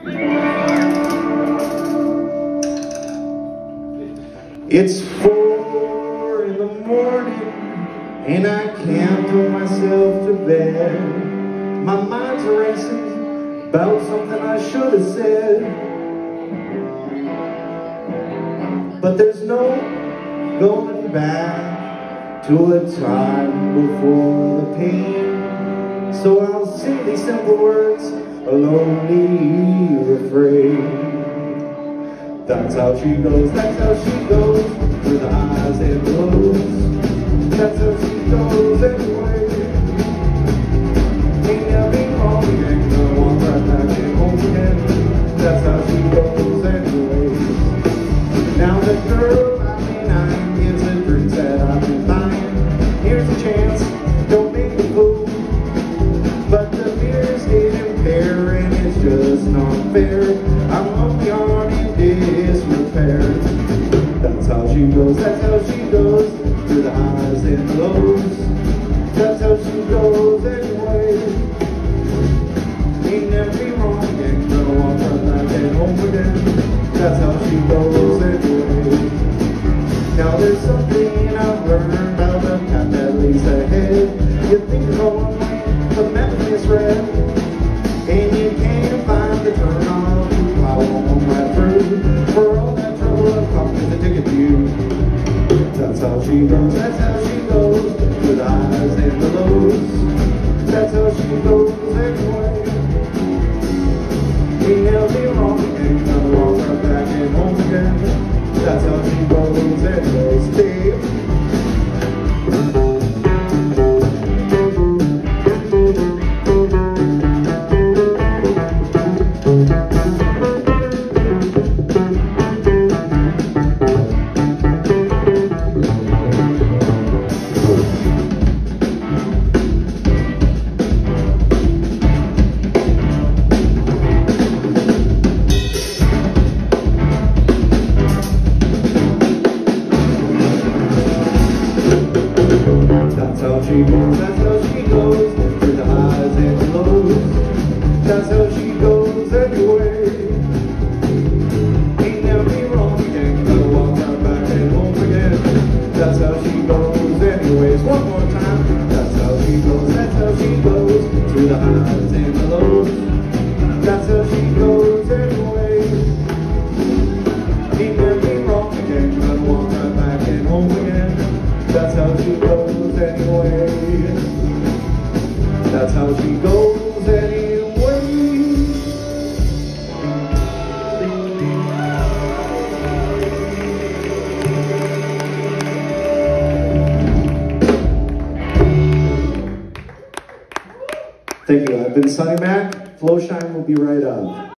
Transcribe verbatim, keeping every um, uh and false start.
It's four in the morning and I can't put myself to bed. My mind's racing about something I should have said, but there's no going back to a time before the pain. So I'll sing these simple words, a lonely refrain. That's how she goes, that's how she goes, with highs and lows. That's how she goes anyway. Ain't nothing wrong, we ain't gonna walk right back and home again. That's how she goes anyway. Now the girl I mean I'm gives the drinks that I've been buying. Here's a chance, don't make me fool. But the beer's getting fair and it's just not fair. I'm lonely on in disrepair. That's how she goes, that's how she goes, through the highs and the lows. That's how she goes anyway. Ain't never wrong, ain't gonna walk right back and home again. That's how she goes anyway. Now there's something I've learned about the path that lays ahead. You think you're going right, but nothing is red. And you can't find the turn on to plow on right through. For all that trouble I've come to take a view. That's how she goes, that's how she goes, with the highs and the lows. That's how she goes anyway. Ain't nothing wrong, ain't gonna walk right back and home again. That's how she goes anyway. Stay. That's how she goes, that's how she goes, through the highs and the lows. That's how she goes anyway. Ain't never wrong, ain't gonna walk right back and home again. That's how she goes anyways. One more time. That's how she goes, that's how she goes, through the highs and the lows. That's how she goes anyways. Ain't never wrong, ain't gonna walk right back and home again. That's how she goes anyway. That's how she goes anyway. Thank you. I've been Sonny Mac. Flowshine will be right up.